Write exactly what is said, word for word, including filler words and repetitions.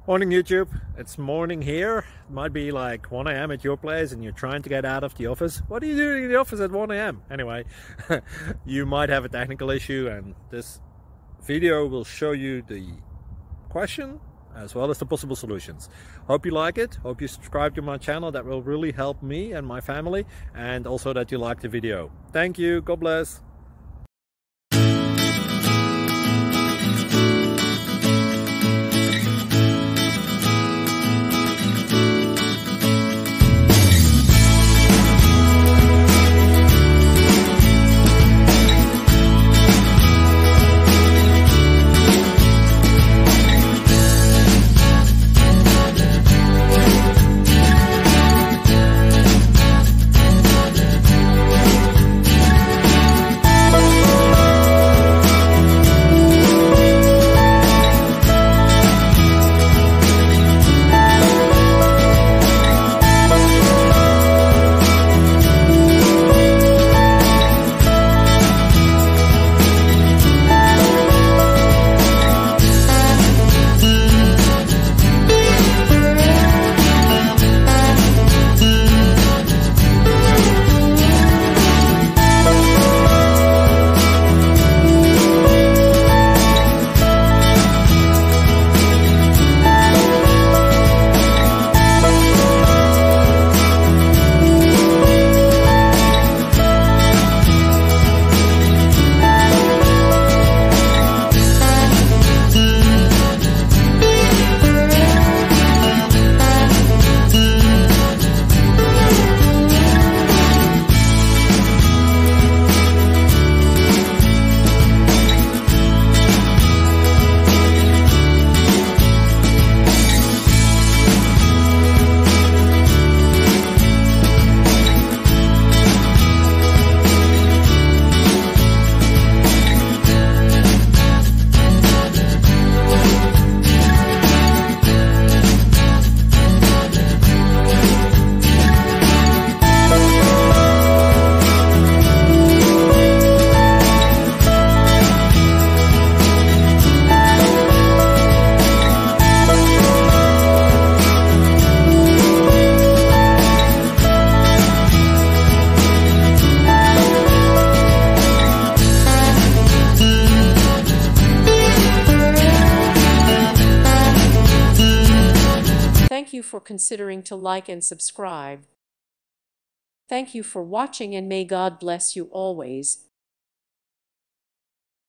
Morning YouTube, it's morning here. It might be like one A M at your place and you're trying to get out of the office. What are you doing in the office at one A M? Anyway, you might have a technical issue and this video will show you the question as well as the possible solutions. Hope you like it, hope you subscribe to my channel. That will really help me and my family, and also that you like the video. Thank you, God bless. Thank you for considering to like and subscribe. Thank you for watching, and may God bless you always.